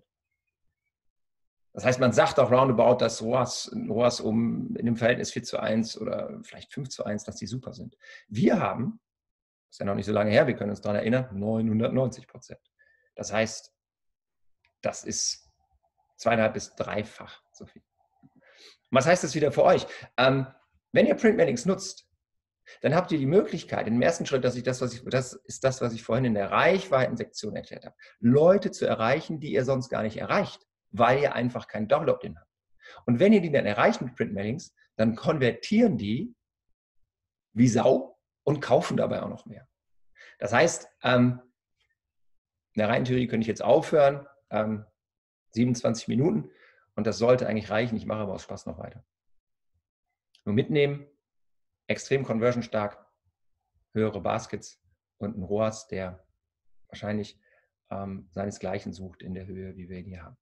Speaker 1: Das heißt, man sagt auch roundabout, dass R O A S, R O A S um in dem Verhältnis vier zu eins oder vielleicht fünf zu eins, dass die super sind. Wir haben, das ist ja noch nicht so lange her, wir können uns daran erinnern, neunhundertneunzig Prozent. Das heißt, das ist zweieinhalb bis dreifach so viel. Was heißt das wieder für euch? Ähm, wenn ihr Printmailings nutzt, dann habt ihr die Möglichkeit, im ersten Schritt, dass ich das, was ich, das ist das, was ich vorhin in der Reichweitensektion erklärt habe, Leute zu erreichen, die ihr sonst gar nicht erreicht, weil ihr einfach keinen Download-In habt. Und wenn ihr die dann erreicht mit Printmailings, dann konvertieren die wie Sau und kaufen dabei auch noch mehr. Das heißt, ähm, in der reinen Theorie könnte ich jetzt aufhören, ähm, siebenundzwanzig Minuten, und das sollte eigentlich reichen. Ich mache aber aus Spaß noch weiter. Nur mitnehmen, extrem conversion stark, höhere Baskets und ein R O A S, der wahrscheinlich ähm, seinesgleichen sucht in der Höhe, wie wir ihn hier haben.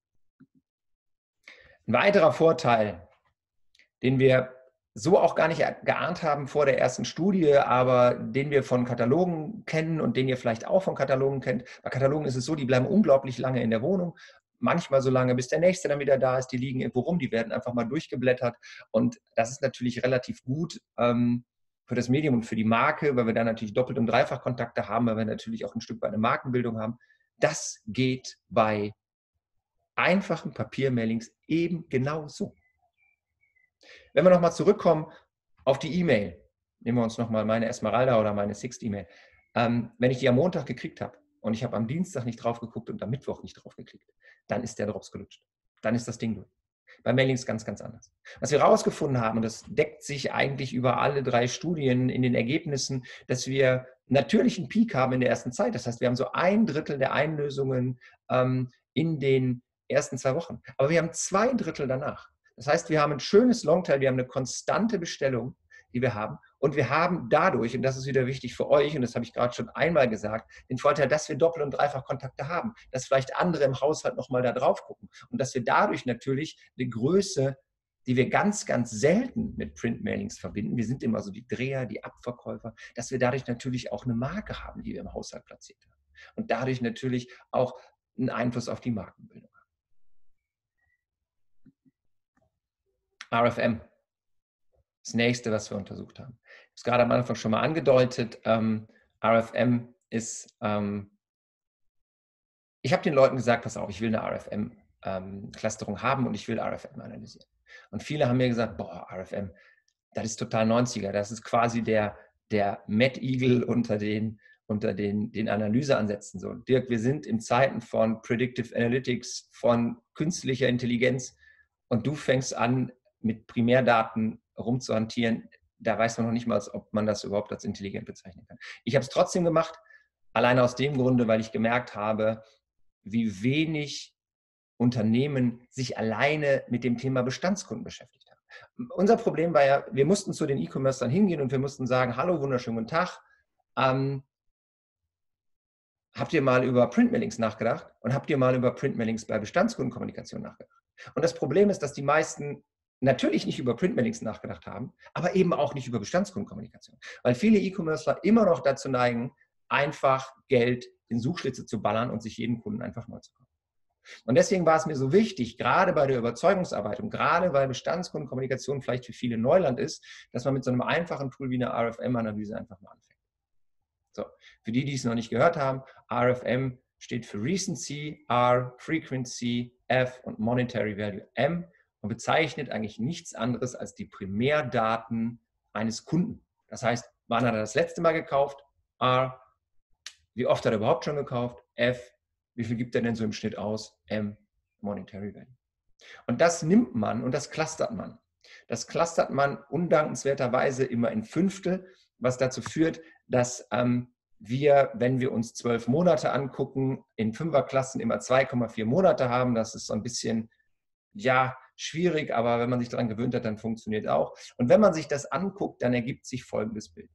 Speaker 1: Ein weiterer Vorteil, den wir so auch gar nicht geahnt haben vor der ersten Studie, aber den wir von Katalogen kennen und den ihr vielleicht auch von Katalogen kennt. Bei Katalogen ist es so, die bleiben unglaublich lange in der Wohnung, manchmal so lange, bis der nächste dann wieder da ist. Die liegen irgendwo rum, die werden einfach mal durchgeblättert und das ist natürlich relativ gut ähm, für das Medium und für die Marke, weil wir da natürlich doppelt und dreifach Kontakte haben, weil wir natürlich auch ein Stück weit eine Markenbildung haben. Das geht bei einfachen Papiermailings eben genau so. Wenn wir nochmal zurückkommen auf die E-Mail, nehmen wir uns nochmal meine Esmeralda oder meine Sixt-E-Mail. Ähm, wenn ich die am Montag gekriegt habe und ich habe am Dienstag nicht drauf geguckt und am Mittwoch nicht drauf geklickt, dann ist der Drops gelutscht. Dann ist das Ding durch. Bei Mailings ganz, ganz anders. Was wir herausgefunden haben, und das deckt sich eigentlich über alle drei Studien in den Ergebnissen, dass wir natürlich einen Peak haben in der ersten Zeit. Das heißt, wir haben so ein Drittel der Einlösungen ähm, in den ersten zwei Wochen. Aber wir haben zwei Drittel danach. Das heißt, wir haben ein schönes Longtail, wir haben eine konstante Bestellung, die wir haben. Und wir haben dadurch, und das ist wieder wichtig für euch, und das habe ich gerade schon einmal gesagt, den Vorteil, dass wir Doppel- und Dreifach-Kontakte haben, dass vielleicht andere im Haushalt nochmal da drauf gucken und dass wir dadurch natürlich eine Größe, die wir ganz, ganz selten mit Printmailings verbinden, wir sind immer so die Dreher, die Abverkäufer, dass wir dadurch natürlich auch eine Marke haben, die wir im Haushalt platziert haben. Und dadurch natürlich auch einen Einfluss auf die Markenbildung haben. R F M. Das nächste, was wir untersucht haben. Ich habe es gerade am Anfang schon mal angedeutet. Ähm, R F M ist, ähm, ich habe den Leuten gesagt, pass auf, ich will eine R F M-Clusterung ähm, haben und ich will R F M analysieren. Und viele haben mir gesagt, boah, R F M, das ist total neunziger. Das ist quasi der, der Mad Eagle unter den, unter den, den Analyseansätzen. So, Dirk, wir sind in Zeiten von Predictive Analytics, von künstlicher Intelligenz und du fängst an, mit Primärdaten rumzuhantieren. Da weiß man noch nicht mal, ob man das überhaupt als intelligent bezeichnen kann. Ich habe es trotzdem gemacht, allein aus dem Grunde, weil ich gemerkt habe, wie wenig Unternehmen sich alleine mit dem Thema Bestandskunden beschäftigt haben. Unser Problem war ja, wir mussten zu den E-Commercern hingehen und wir mussten sagen, hallo, wunderschönen guten Tag. Ähm, habt ihr mal über Printmailings nachgedacht? Und habt ihr mal über Printmailings bei Bestandskundenkommunikation nachgedacht? Und das Problem ist, dass die meisten natürlich nicht über Printmailings nachgedacht haben, aber eben auch nicht über Bestandskundenkommunikation. Weil viele E-Commercer immer noch dazu neigen, einfach Geld in Suchschlitze zu ballern und sich jeden Kunden einfach neu zu kaufen. Und deswegen war es mir so wichtig, gerade bei der Überzeugungsarbeit und gerade weil Bestandskundenkommunikation vielleicht für viele Neuland ist, dass man mit so einem einfachen Tool wie einer R F M-Analyse einfach mal anfängt. So, für die, die es noch nicht gehört haben, R F M steht für Recency, R, Frequency, F und Monetary Value, M, und bezeichnet eigentlich nichts anderes als die Primärdaten eines Kunden. Das heißt, wann hat er das letzte Mal gekauft? R, wie oft hat er überhaupt schon gekauft? F, wie viel gibt er denn so im Schnitt aus? M, Monetary Value. Und das nimmt man und das clustert man. Das clustert man undankenswerterweise immer in Fünftel, was dazu führt, dass ähm, wir, wenn wir uns zwölf Monate angucken, in Fünferklassen immer zwei Komma vier Monate haben. Das ist so ein bisschen, ja, schwierig, aber wenn man sich daran gewöhnt hat, dann funktioniert auch. Und wenn man sich das anguckt, dann ergibt sich folgendes Bild.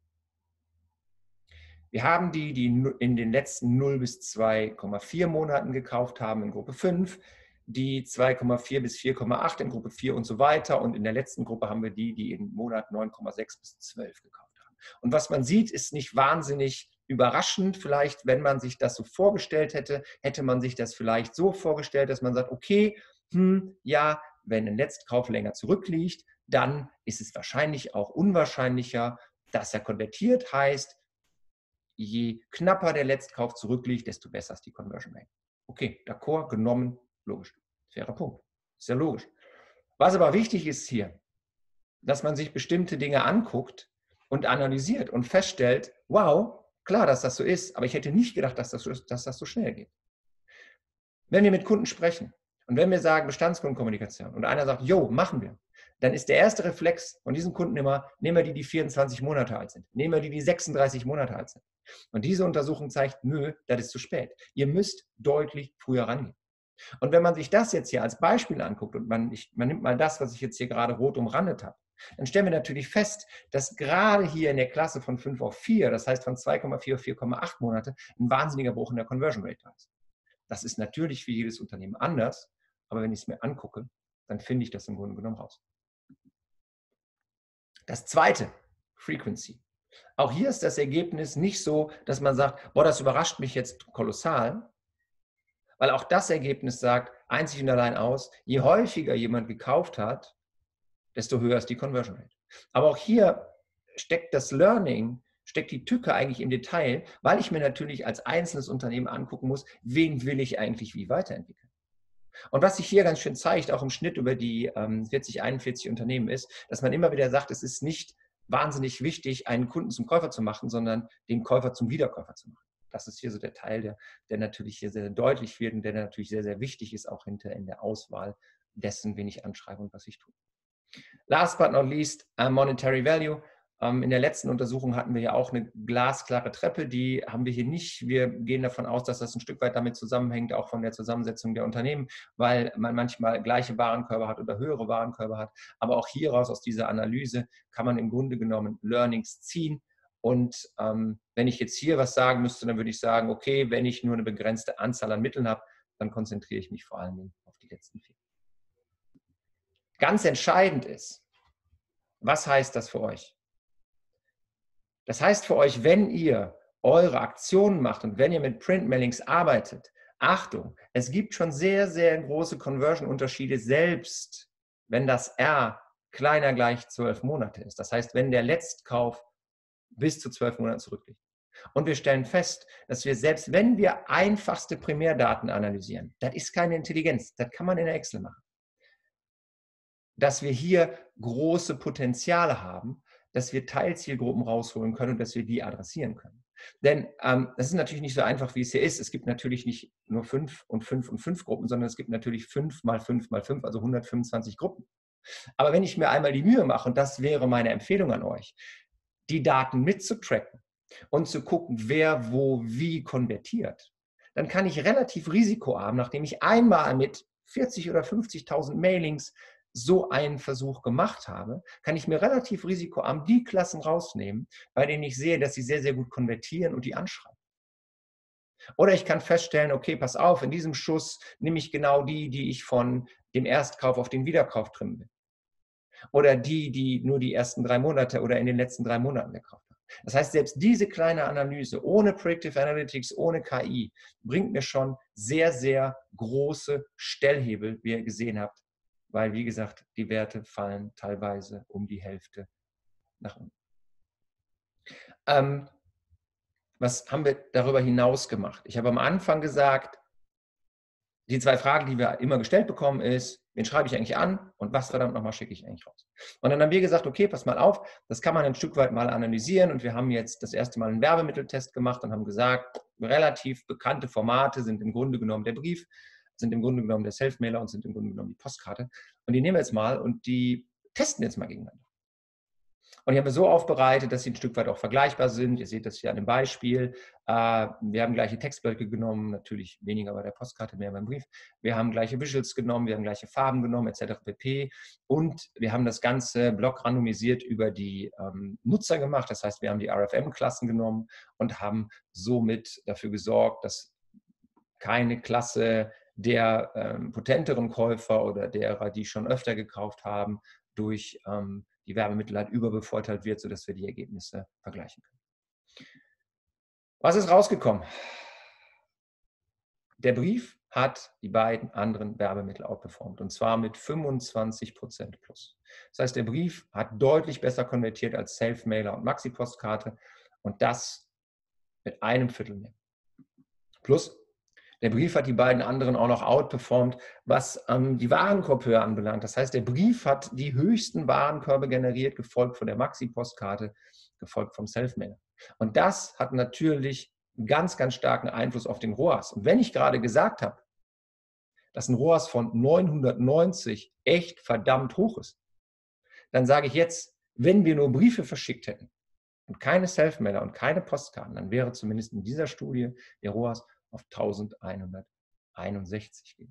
Speaker 1: Wir haben die, die in den letzten null bis zwei Komma vier Monaten gekauft haben in Gruppe fünf, die zwei Komma vier bis vier Komma acht in Gruppe vier und so weiter. Und in der letzten Gruppe haben wir die, die im Monat neun Komma sechs bis zwölf gekauft haben. Und was man sieht, ist nicht wahnsinnig überraschend. Vielleicht, wenn man sich das so vorgestellt hätte, hätte man sich das vielleicht so vorgestellt, dass man sagt, okay, hm, ja, wenn ein Letztkauf länger zurückliegt, dann ist es wahrscheinlich auch unwahrscheinlicher, dass er konvertiert. Heißt, je knapper der Letztkauf zurückliegt, desto besser ist die Conversion Rate. Okay, d'accord, genommen, logisch. Fairer Punkt. Ist ja logisch. Was aber wichtig ist hier, dass man sich bestimmte Dinge anguckt und analysiert und feststellt, wow, klar, dass das so ist, aber ich hätte nicht gedacht, dass das so, dass das so schnell geht. Wenn wir mit Kunden sprechen und wenn wir sagen Bestandskundenkommunikation und einer sagt, jo, machen wir, dann ist der erste Reflex von diesen Kunden immer, nehmen wir die, die vierundzwanzig Monate alt sind, nehmen wir die, die sechsunddreißig Monate alt sind. Und diese Untersuchung zeigt, nö, das ist zu spät. Ihr müsst deutlich früher rangehen. Und wenn man sich das jetzt hier als Beispiel anguckt und man, ich, man nimmt mal das, was ich jetzt hier gerade rot umrandet habe, dann stellen wir natürlich fest, dass gerade hier in der Klasse von fünf auf vier, das heißt von zwei Komma vier auf vier Komma acht Monate, ein wahnsinniger Bruch in der Conversion Rate da ist. Das ist natürlich für jedes Unternehmen anders, aber wenn ich es mir angucke, dann finde ich das im Grunde genommen raus. Das zweite, Frequency. Auch hier ist das Ergebnis nicht so, dass man sagt, boah, das überrascht mich jetzt kolossal, weil auch das Ergebnis sagt einzig und allein aus, je häufiger jemand gekauft hat, desto höher ist die Conversion Rate. Aber auch hier steckt das Learning, steckt die Tücke eigentlich im Detail, weil ich mir natürlich als einzelnes Unternehmen angucken muss, wen will ich eigentlich wie weiterentwickeln. Und was sich hier ganz schön zeigt, auch im Schnitt über die ähm, vierzig, einundvierzig Unternehmen ist, dass man immer wieder sagt, es ist nicht wahnsinnig wichtig, einen Kunden zum Käufer zu machen, sondern den Käufer zum Wiederkäufer zu machen. Das ist hier so der Teil, der, der natürlich hier sehr deutlich wird und der natürlich sehr, sehr wichtig ist, auch hinter in der Auswahl dessen, wen ich anschreibe und was ich tue. Last but not least, uh, Monetary Value. Um, in der letzten Untersuchung hatten wir ja auch eine glasklare Treppe, die haben wir hier nicht. Wir gehen davon aus, dass das ein Stück weit damit zusammenhängt, auch von der Zusammensetzung der Unternehmen, weil man manchmal gleiche Warenkörbe hat oder höhere Warenkörbe hat. Aber auch hieraus, aus dieser Analyse, kann man im Grunde genommen Learnings ziehen. Und ähm, wenn ich jetzt hier was sagen müsste, dann würde ich sagen, okay, wenn ich nur eine begrenzte Anzahl an Mitteln habe, dann konzentriere ich mich vor allen Dingen auf die letzten vier. Ganz entscheidend ist, was heißt das für euch? Das heißt für euch, wenn ihr eure Aktionen macht und wenn ihr mit Printmailings arbeitet, Achtung, es gibt schon sehr, sehr große Conversion-Unterschiede, selbst wenn das R kleiner gleich zwölf Monate ist. Das heißt, wenn der Letztkauf bis zu zwölf Monaten zurückliegt. Und wir stellen fest, dass wir selbst, wenn wir einfachste Primärdaten analysieren, das ist keine Intelligenz, das kann man in der Excel machen. dass wir hier große Potenziale haben, dass wir Teilzielgruppen rausholen können und dass wir die adressieren können. Denn ähm, das ist natürlich nicht so einfach, wie es hier ist. Es gibt natürlich nicht nur fünf und fünf und fünf Gruppen, sondern es gibt natürlich fünf mal fünf mal fünf, also hundertfünfundzwanzig Gruppen. Aber wenn ich mir einmal die Mühe mache, und das wäre meine Empfehlung an euch, die Daten mitzutracken und zu gucken, wer wo wie konvertiert, dann kann ich relativ risikoarm, nachdem ich einmal mit vierzig oder fünfzigtausend Mailings so einen Versuch gemacht habe, kann ich mir relativ risikoarm die Klassen rausnehmen, bei denen ich sehe, dass sie sehr, sehr gut konvertieren und die anschreiben. Oder ich kann feststellen, okay, pass auf, in diesem Schuss nehme ich genau die, die ich von dem Erstkauf auf den Wiederkauf trimmen will. Oder die, die nur die ersten drei Monate oder in den letzten drei Monaten gekauft haben. Das heißt, selbst diese kleine Analyse ohne Predictive Analytics, ohne K I, bringt mir schon sehr, sehr große Stellhebel, wie ihr gesehen habt, weil, wie gesagt, die Werte fallen teilweise um die Hälfte nach unten. Ähm, was haben wir darüber hinaus gemacht? Ich habe am Anfang gesagt, die zwei Fragen, die wir immer gestellt bekommen, ist, wen schreibe ich eigentlich an und was verdammt nochmal schicke ich eigentlich raus? Und dann haben wir gesagt, okay, pass mal auf, das kann man ein Stück weit mal analysieren und wir haben jetzt das erste Mal einen Werbemitteltest gemacht und haben gesagt, relativ bekannte Formate sind im Grunde genommen der Brief, sind im Grunde genommen der Selfmailer und sind im Grunde genommen die Postkarte. Und die nehmen wir jetzt mal und die testen jetzt mal gegeneinander. Und die haben wir so aufbereitet, dass sie ein Stück weit auch vergleichbar sind. Ihr seht das hier an dem Beispiel. Wir haben gleiche Textblöcke genommen, natürlich weniger bei der Postkarte, mehr beim Brief. Wir haben gleiche Visuals genommen, wir haben gleiche Farben genommen, et cetera pp. Und wir haben das ganze Block randomisiert über die ähm, Nutzer gemacht. Das heißt, wir haben die R F M-Klassen genommen und haben somit dafür gesorgt, dass keine Klasse der ähm, potenteren Käufer oder derer, die schon öfter gekauft haben, durch ähm, die Werbemittel halt überbevorteilt wird, sodass wir die Ergebnisse vergleichen können. Was ist rausgekommen? Der Brief hat die beiden anderen Werbemittel outperformt und zwar mit fünfundzwanzig Prozent plus. Das heißt, der Brief hat deutlich besser konvertiert als Selfmailer und Maxi-Postkarte und das mit einem Viertel mehr. Plus, der Brief hat die beiden anderen auch noch outperformt, was ähm, die Warenkorbhöhe anbelangt. Das heißt, der Brief hat die höchsten Warenkörbe generiert, gefolgt von der Maxi-Postkarte, gefolgt vom Selfmailer. Und das hat natürlich einen ganz, ganz starken Einfluss auf den R O A S. Und wenn ich gerade gesagt habe, dass ein R O A S von neunhundertneunzig echt verdammt hoch ist, dann sage ich jetzt, wenn wir nur Briefe verschickt hätten und keine Selfmailer und keine Postkarten, dann wäre zumindest in dieser Studie der R O A S auf eintausendeinhunderteinundsechzig gehen.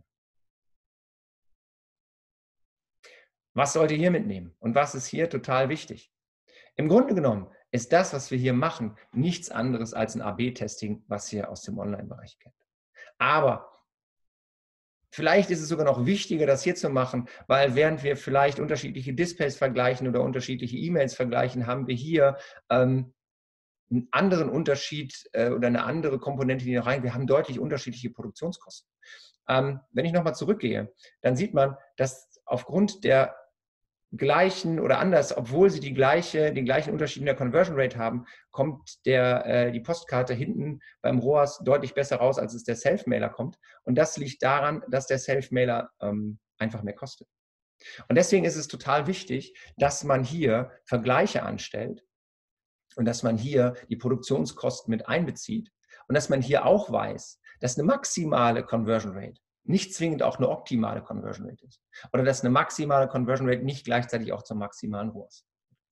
Speaker 1: Was sollt ihr hier mitnehmen? Und was ist hier total wichtig? Im Grunde genommen ist das, was wir hier machen, nichts anderes als ein A B Testing, was ihr aus dem Online-Bereich kennt. Aber vielleicht ist es sogar noch wichtiger, das hier zu machen, weil während wir vielleicht unterschiedliche Displays vergleichen oder unterschiedliche E-Mails vergleichen, haben wir hier ähm, einen anderen Unterschied äh, oder eine andere Komponente, die noch rein. Wir haben deutlich unterschiedliche Produktionskosten. Ähm, wenn ich nochmal zurückgehe, dann sieht man, dass aufgrund der gleichen oder anders, obwohl sie die gleiche, den gleichen Unterschied in der Conversion Rate haben, kommt der, äh, die Postkarte hinten beim R O A S deutlich besser raus, als es der Selfmailer kommt. Und das liegt daran, dass der Selfmailer ähm, einfach mehr kostet. Und deswegen ist es total wichtig, dass man hier Vergleiche anstellt und dass man hier die Produktionskosten mit einbezieht und dass man hier auch weiß, dass eine maximale Conversion Rate nicht zwingend auch eine optimale Conversion Rate ist. Oder dass eine maximale Conversion Rate nicht gleichzeitig auch zum maximalen R O A S.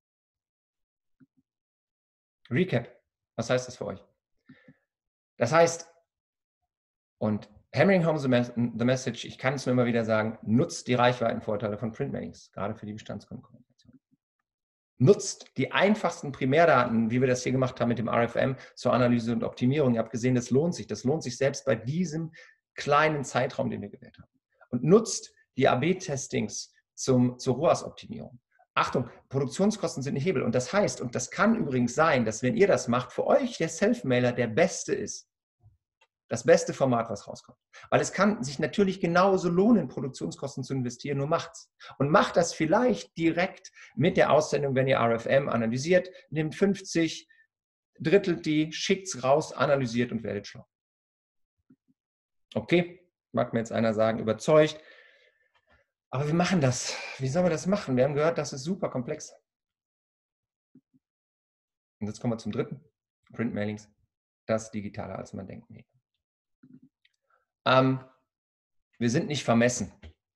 Speaker 1: Recap. Was heißt das für euch? Das heißt, und hammering home the message, ich kann es nur immer wieder sagen, nutzt die Reichweitenvorteile von Printmailings, gerade für die Bestandskundenkommunikation. Nutzt die einfachsten Primärdaten, wie wir das hier gemacht haben mit dem R F M, zur Analyse und Optimierung. Ihr habt gesehen, das lohnt sich. Das lohnt sich selbst bei diesem kleinen Zeitraum, den wir gewählt haben. Und nutzt die A B Testings zum, zur R O A S-Optimierung. Achtung, Produktionskosten sind ein Hebel. Und das heißt, und das kann übrigens sein, dass wenn ihr das macht, für euch der Selfmailer der beste ist. Das beste Format, was rauskommt. Weil es kann sich natürlich genauso lohnen, Produktionskosten zu investieren, nur macht's. Und macht das vielleicht direkt mit der Aussendung, wenn ihr R F M analysiert, nehmt fünfzig, drittelt die, schickt's raus, analysiert und werdet schlau. Okay, mag mir jetzt einer sagen, überzeugt. Aber wir machen das. Wie sollen wir das machen? Wir haben gehört, das ist super komplex. Und jetzt kommen wir zum dritten. Printmailings. Das ist digitaler, als man denkt. Nee. Ähm, wir sind nicht vermessen.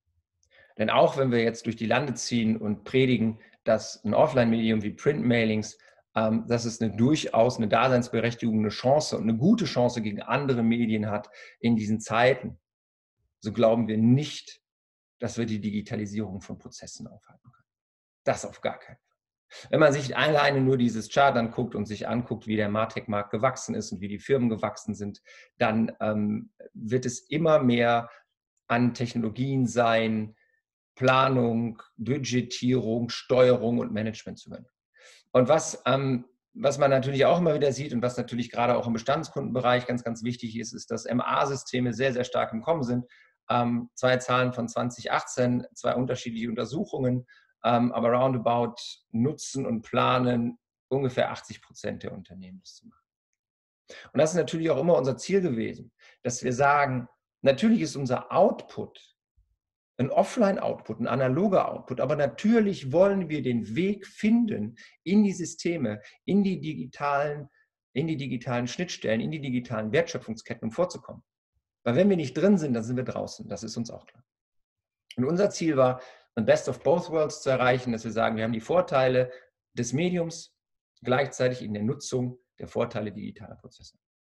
Speaker 1: Denn auch wenn wir jetzt durch die Lande ziehen und predigen, dass ein Offline-Medium wie Printmailings, ähm, dass es eine durchaus eine Daseinsberechtigung, eine Chance und eine gute Chance gegen andere Medien hat in diesen Zeiten, so glauben wir nicht, dass wir die Digitalisierung von Prozessen aufhalten können. Das auf gar keinen Fall. Wenn man sich alleine nur dieses Chart anguckt und sich anguckt, wie der MarTech-Markt gewachsen ist und wie die Firmen gewachsen sind, dann ähm, wird es immer mehr an Technologien sein, Planung, Budgetierung, Steuerung und Management zu übernehmen. Und was, ähm, was man natürlich auch immer wieder sieht und was natürlich gerade auch im Bestandskundenbereich ganz, ganz wichtig ist, ist, dass M A-Systeme sehr, sehr stark im Kommen sind. Ähm, zwei Zahlen von zwanzig achtzehn, zwei unterschiedliche Untersuchungen, ähm, aber roundabout nutzen und planen ungefähr achtzig Prozent der Unternehmen das zu machen. Und das ist natürlich auch immer unser Ziel gewesen, dass wir sagen, natürlich ist unser Output ein Offline-Output, ein analoger Output, aber natürlich wollen wir den Weg finden in die Systeme, in die digitalen, in die digitalen Schnittstellen, in die digitalen Wertschöpfungsketten, um vorzukommen. Weil wenn wir nicht drin sind, dann sind wir draußen. Das ist uns auch klar. Und unser Ziel war, ein Best of both worlds zu erreichen, dass wir sagen, wir haben die Vorteile des Mediums gleichzeitig in der Nutzung der Vorteile digitaler Prozesse.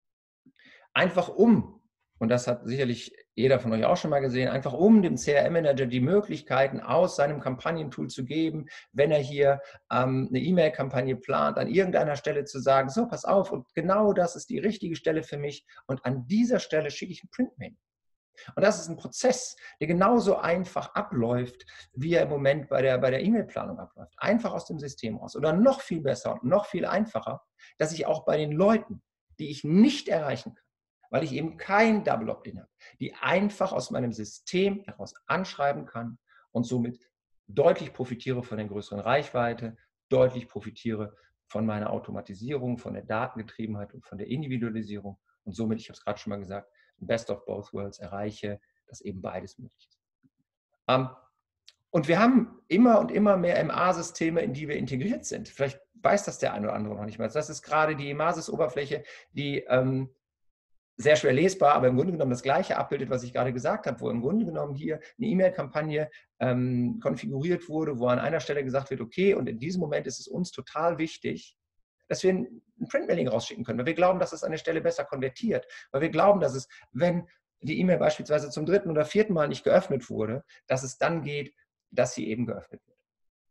Speaker 1: Einfach um, und das hat sicherlich jeder von euch auch schon mal gesehen, einfach um dem C R M-Manager die Möglichkeiten aus seinem Kampagnentool zu geben, wenn er hier ähm, eine E-Mail-Kampagne plant, an irgendeiner Stelle zu sagen, so, pass auf, und genau das ist die richtige Stelle für mich und an dieser Stelle schicke ich ein Printmail. Und das ist ein Prozess, der genauso einfach abläuft, wie er im Moment bei der, bei der E-Mail-Planung abläuft. Einfach aus dem System raus. Oder noch viel besser und noch viel einfacher, dass ich auch bei den Leuten, die ich nicht erreichen kann, weil ich eben kein Double Opt-in habe, die einfach aus meinem System heraus anschreiben kann und somit deutlich profitiere von der größeren Reichweite, deutlich profitiere von meiner Automatisierung, von der Datengetriebenheit und von der Individualisierung und somit, ich habe es gerade schon mal gesagt, Best of both worlds erreiche, dass eben beides möglich ist. Ähm, und wir haben immer und immer mehr M A-Systeme, in die wir integriert sind. Vielleicht weiß das der eine oder andere noch nicht mal. Das ist gerade die Emasis-Oberfläche, die ähm, sehr schwer lesbar, aber im Grunde genommen das Gleiche abbildet, was ich gerade gesagt habe, wo im Grunde genommen hier eine E-Mail-Kampagne ähm, konfiguriert wurde, wo an einer Stelle gesagt wird, okay, und in diesem Moment ist es uns total wichtig, dass wir ein Printmailing rausschicken können, weil wir glauben, dass es an der Stelle besser konvertiert, weil wir glauben, dass es, wenn die E-Mail beispielsweise zum dritten oder vierten Mal nicht geöffnet wurde, dass es dann geht, dass sie eben geöffnet wird.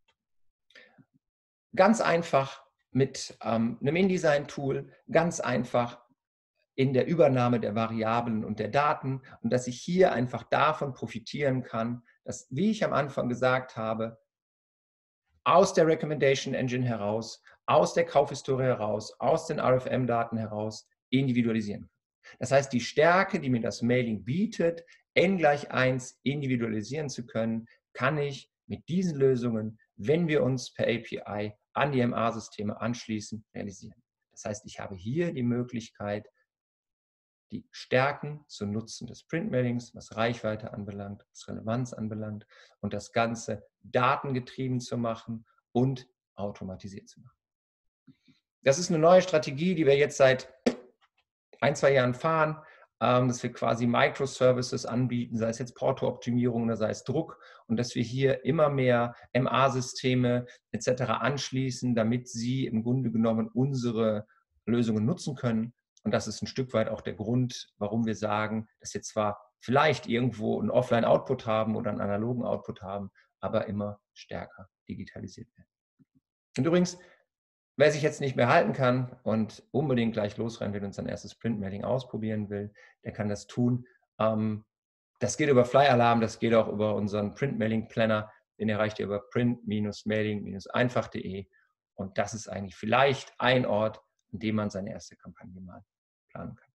Speaker 1: Ganz einfach mit ähm, einem InDesign-Tool, ganz einfach in der Übernahme der Variablen und der Daten und dass ich hier einfach davon profitieren kann, dass, wie ich am Anfang gesagt habe, aus der Recommendation Engine heraus, aus der Kaufhistorie heraus, aus den R F M-Daten heraus individualisieren. Das heißt, die Stärke, die mir das Mailing bietet, n gleich eins individualisieren zu können, kann ich mit diesen Lösungen, wenn wir uns per A P I an die M A-Systeme anschließen, realisieren. Das heißt, ich habe hier die Möglichkeit, die Stärken zu nutzen des Printmailings, was Reichweite anbelangt, was Relevanz anbelangt und das Ganze datengetrieben zu machen und automatisiert zu machen. Das ist eine neue Strategie, die wir jetzt seit ein, zwei Jahren fahren, dass wir quasi Microservices anbieten, sei es jetzt Porto-Optimierung oder sei es Druck und dass wir hier immer mehr M A-Systeme et cetera anschließen, damit sie im Grunde genommen unsere Lösungen nutzen können. Und das ist ein Stück weit auch der Grund, warum wir sagen, dass wir zwar vielleicht irgendwo einen Offline-Output haben oder einen analogen Output haben, aber immer stärker digitalisiert werden. Und übrigens, wer sich jetzt nicht mehr halten kann und unbedingt gleich losrennen will und sein erstes Printmailing ausprobieren will, der kann das tun. Das geht über Flyalarm, das geht auch über unseren Printmailing-Planner. Den erreicht ihr über print mailing einfach punkt de. Und das ist eigentlich vielleicht ein Ort, an dem man seine erste Kampagne mal planen kann.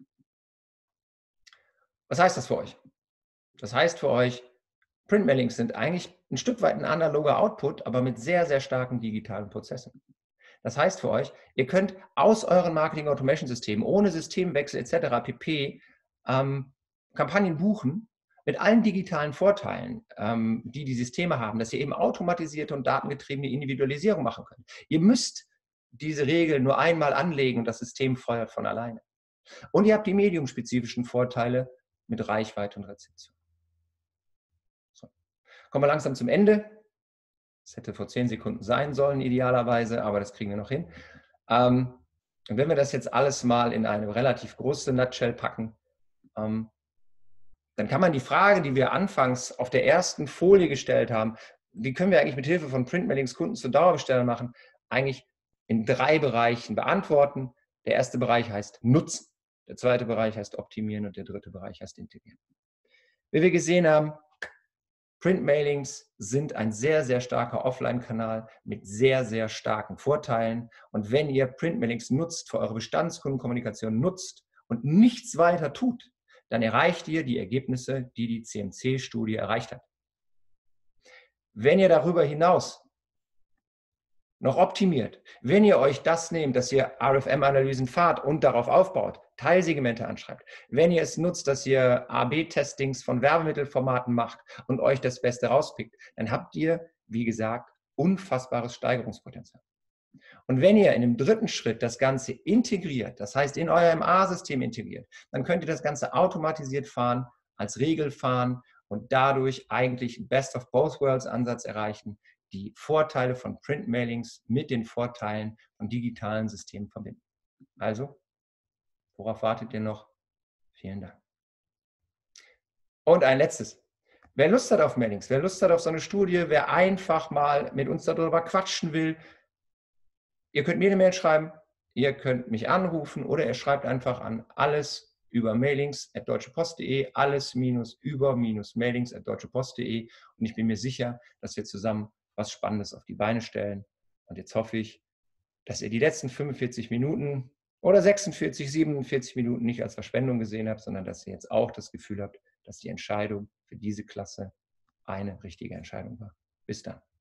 Speaker 1: Was heißt das für euch? Das heißt für euch, Printmailings sind eigentlich ein Stück weit ein analoger Output, aber mit sehr, sehr starken digitalen Prozessen. Das heißt für euch, ihr könnt aus euren Marketing-Automation-Systemen ohne Systemwechsel et cetera pp. Ähm, Kampagnen buchen, mit allen digitalen Vorteilen, ähm, die die Systeme haben, dass ihr eben automatisierte und datengetriebene Individualisierung machen könnt. Ihr müsst diese Regel nur einmal anlegen und das System feuert von alleine. Und ihr habt die mediumspezifischen Vorteile mit Reichweite und Rezeption. So. Kommen wir langsam zum Ende. Das hätte vor zehn Sekunden sein sollen, idealerweise, aber das kriegen wir noch hin. Ähm, und wenn wir das jetzt alles mal in eine relativ große Nutshell packen, ähm, dann kann man die Frage, die wir anfangs auf der ersten Folie gestellt haben, wie können wir eigentlich mit Hilfe von Printmailings Kunden zu Dauerbestellern machen, eigentlich in drei Bereichen beantworten. Der erste Bereich heißt Nutzen, der zweite Bereich heißt Optimieren und der dritte Bereich heißt Integrieren. Wie wir gesehen haben, Printmailings sind ein sehr, sehr starker Offline-Kanal mit sehr, sehr starken Vorteilen. Und wenn ihr Printmailings nutzt, für eure Bestandskundenkommunikation nutzt und nichts weiter tut, dann erreicht ihr die Ergebnisse, die die C M C-Studie erreicht hat. Wenn ihr darüber hinaus noch optimiert, wenn ihr euch das nehmt, dass ihr R F M-Analysen fahrt und darauf aufbaut, Teilsegmente anschreibt, wenn ihr es nutzt, dass ihr A B Testings von Werbemittelformaten macht und euch das Beste rauspickt, dann habt ihr, wie gesagt, unfassbares Steigerungspotenzial. Und wenn ihr in dem dritten Schritt das Ganze integriert, das heißt in euer M A-System integriert, dann könnt ihr das Ganze automatisiert fahren, als Regel fahren und dadurch eigentlich einen Best-of-Both-Worlds-Ansatz erreichen, die Vorteile von Printmailings mit den Vorteilen von digitalen Systemen verbinden. Also, worauf wartet ihr noch? Vielen Dank. Und ein letztes. Wer Lust hat auf Mailings, wer Lust hat auf so eine Studie, wer einfach mal mit uns darüber quatschen will, ihr könnt mir eine Mail schreiben, ihr könnt mich anrufen oder ihr schreibt einfach an alles über mailings at deutschepost punkt de, alles minus über minus mailings at deutschepost punkt de und ich bin mir sicher, dass wir zusammen was Spannendes auf die Beine stellen. Und jetzt hoffe ich, dass ihr die letzten fünfundvierzig Minuten oder sechsundvierzig, siebenundvierzig Minuten nicht als Verschwendung gesehen habt, sondern dass ihr jetzt auch das Gefühl habt, dass die Entscheidung für diese Klasse eine richtige Entscheidung war. Bis dann.